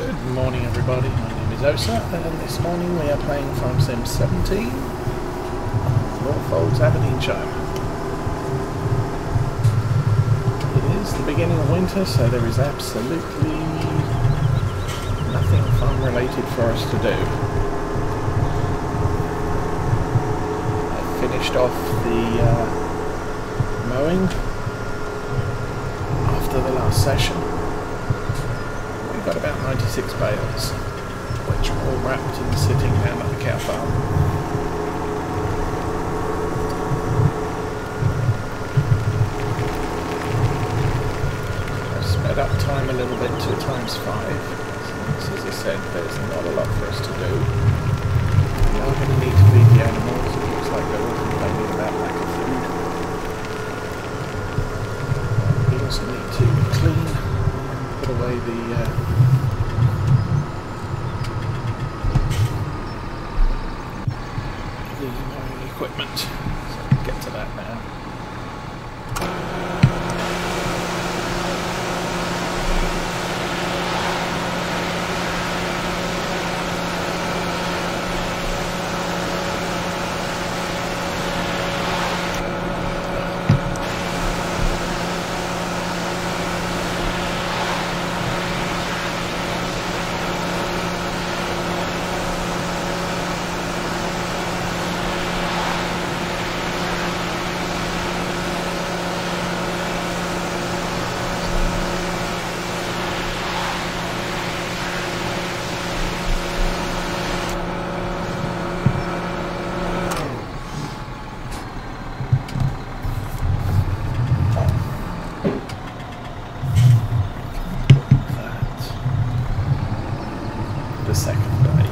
Good morning everybody, my name is Osa and this morning we are playing Farm Sim 17 on Lawfolds, Aberdeenshire. It is the beginning of winter, so there is absolutely nothing farm related for us to do. I finished off the mowing after the last session. Got about 96 bales, which are all wrapped and sitting down at the cow farm. I've sped up time a little bit to ×5, since, as I said, there's not a lot for us to do. We are going to need to feed the animals. It looks like they're all complaining about lack of food. We also need to clean, put away the equipment. So we'll get to that now. The second day.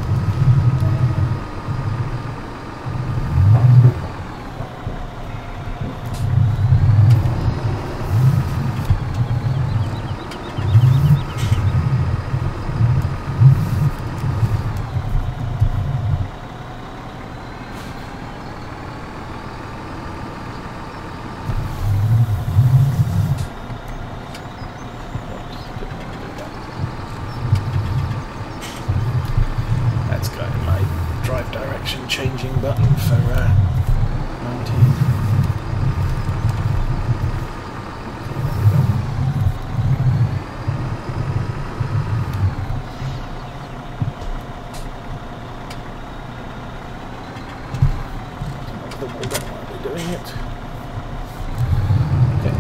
Direction changing button for 19. The wall down while we're doing it. Okay.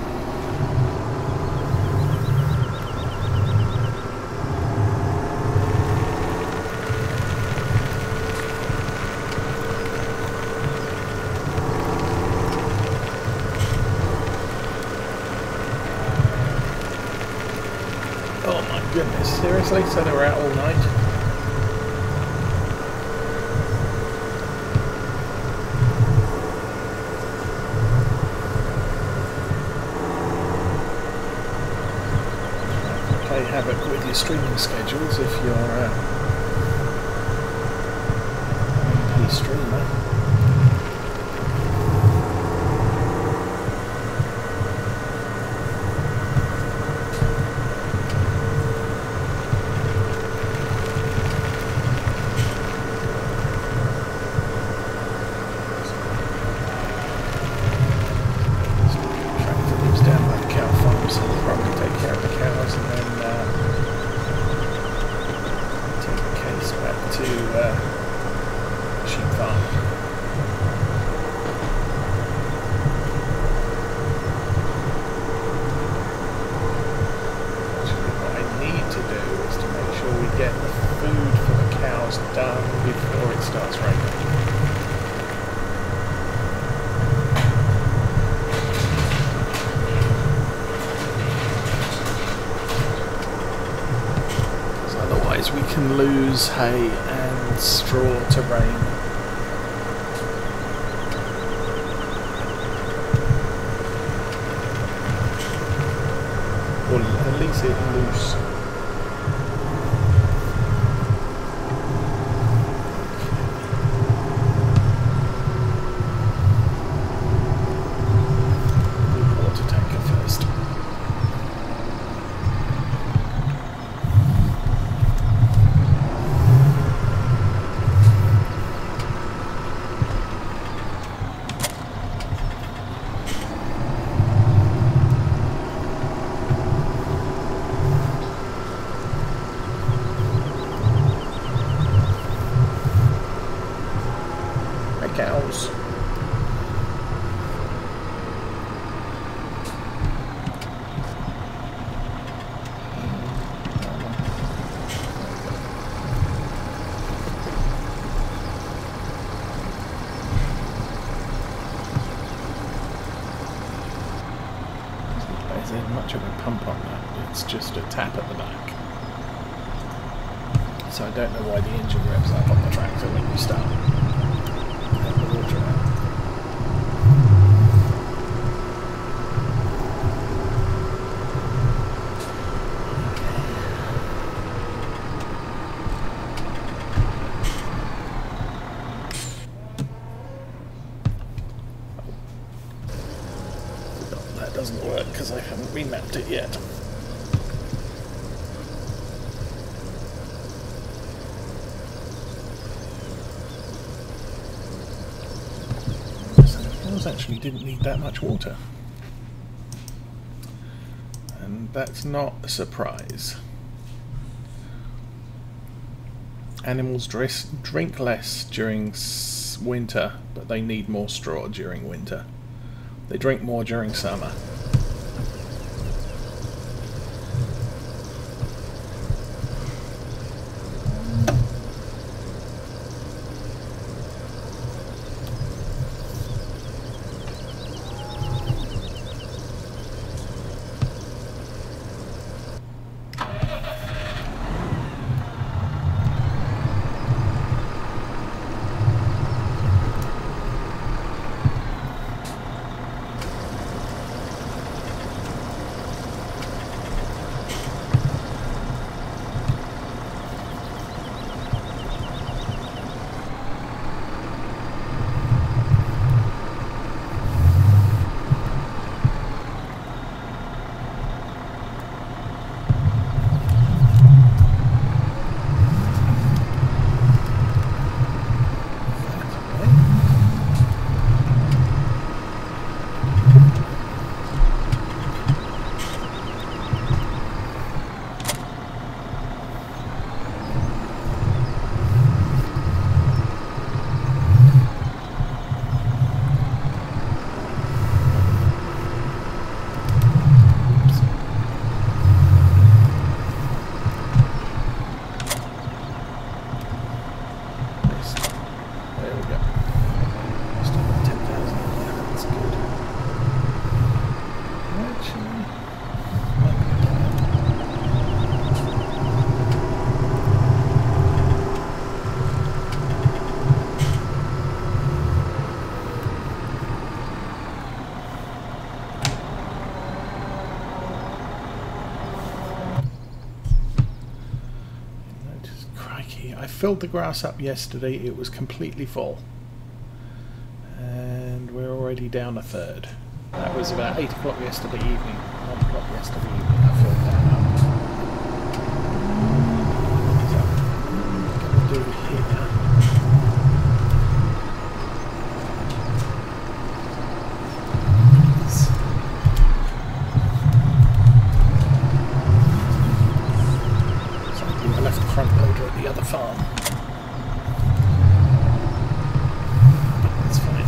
Oh my goodness, seriously? So they were out all night? Play havoc with your streaming schedules if you're an MP streamer. Get the food for the cows done before it starts raining. Because otherwise we can lose hay and straw to rain. Or at least it loose. there's much of a pump on that. It's just a tap at the back. So I don't know why the engine revs up on the tractor when you start the water out. That doesn't work because I haven't remapped it yet. Actually didn't need that much water, and that's not a surprise. Animals drink less during winter, but they need more straw during winter. They drink more during summer. I filled the grass up yesterday, it was completely full, and we're already down a third. That was about 8 o'clock yesterday evening, 1 o'clock yesterday evening I filled that up. So, what I'm going to do here, I left the front loader at the other farm. That's fine.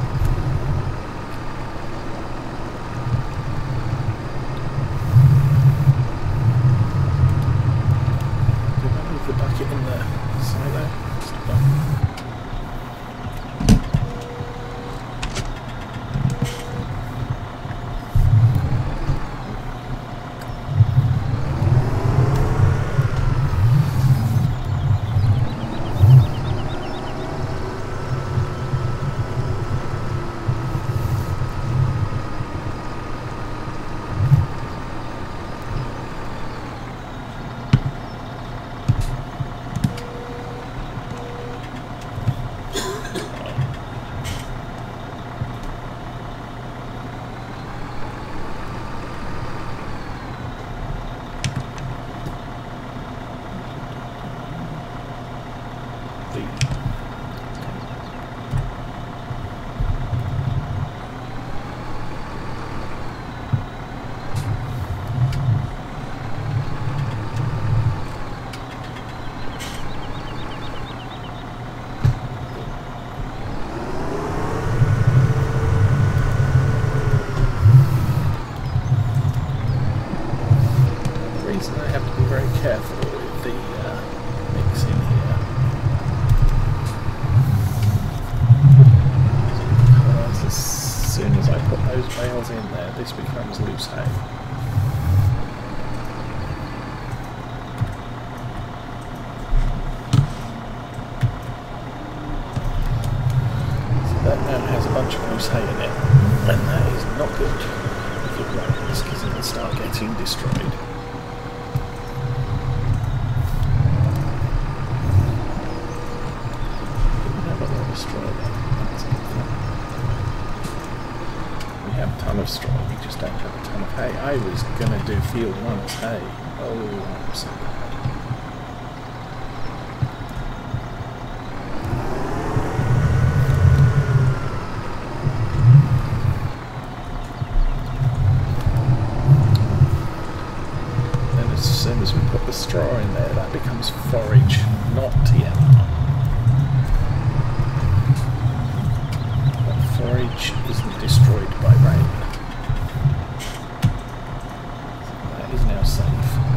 Did I move the bucket in the silo? Careful with the mix in here, because as soon as I put those bales in there, this becomes loose hay. much loose hay in it, and that is not good if it rains, because it will start getting destroyed. We have a lot of straw there. We have a ton of straw, we just don't have a ton of hay. I was going to do field one's hay. Oh, I'm so bad. As soon as we put the straw in there, that becomes forage, not TMR. But forage isn't destroyed by rain. That is now safe.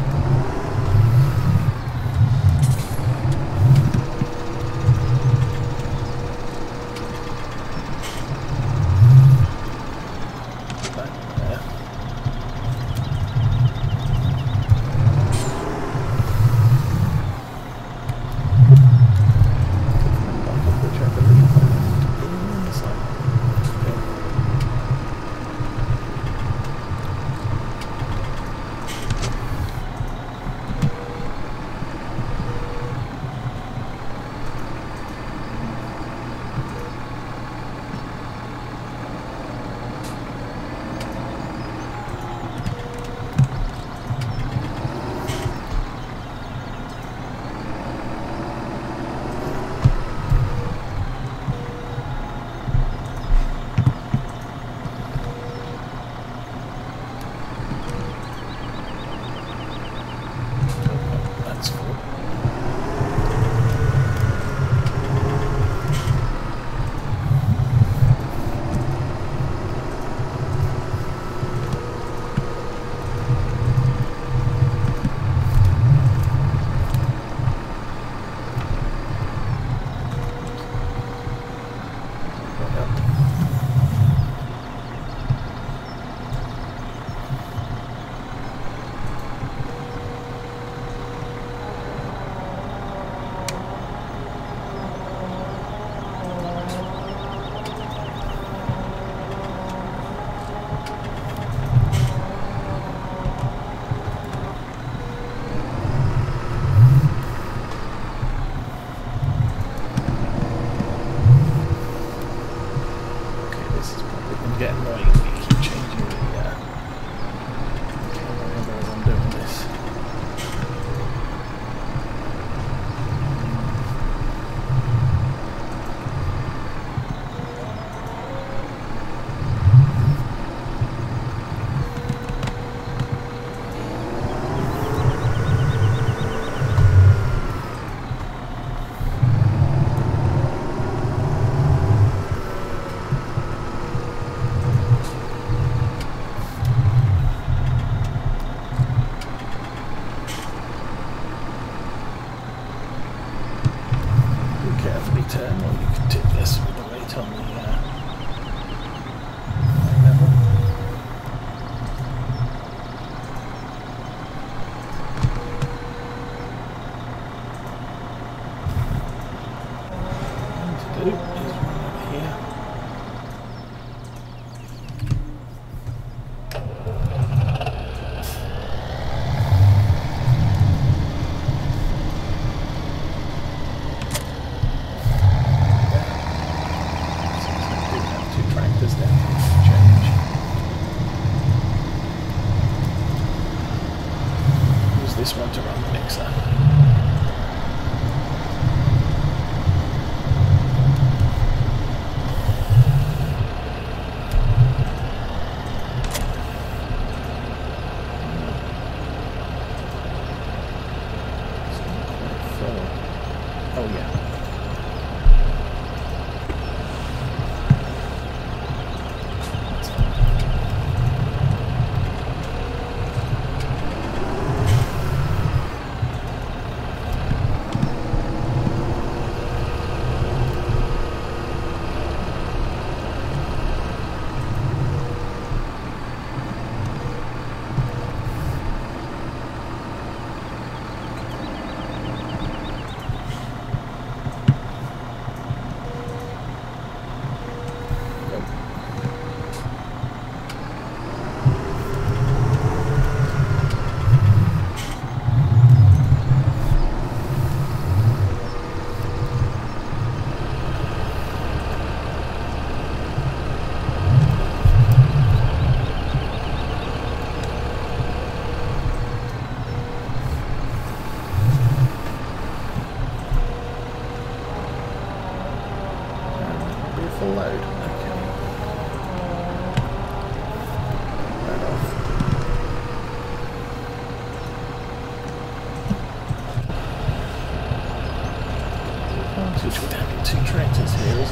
This one to run the mixer. Oh yeah.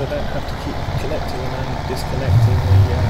I don't have to keep connecting and disconnecting the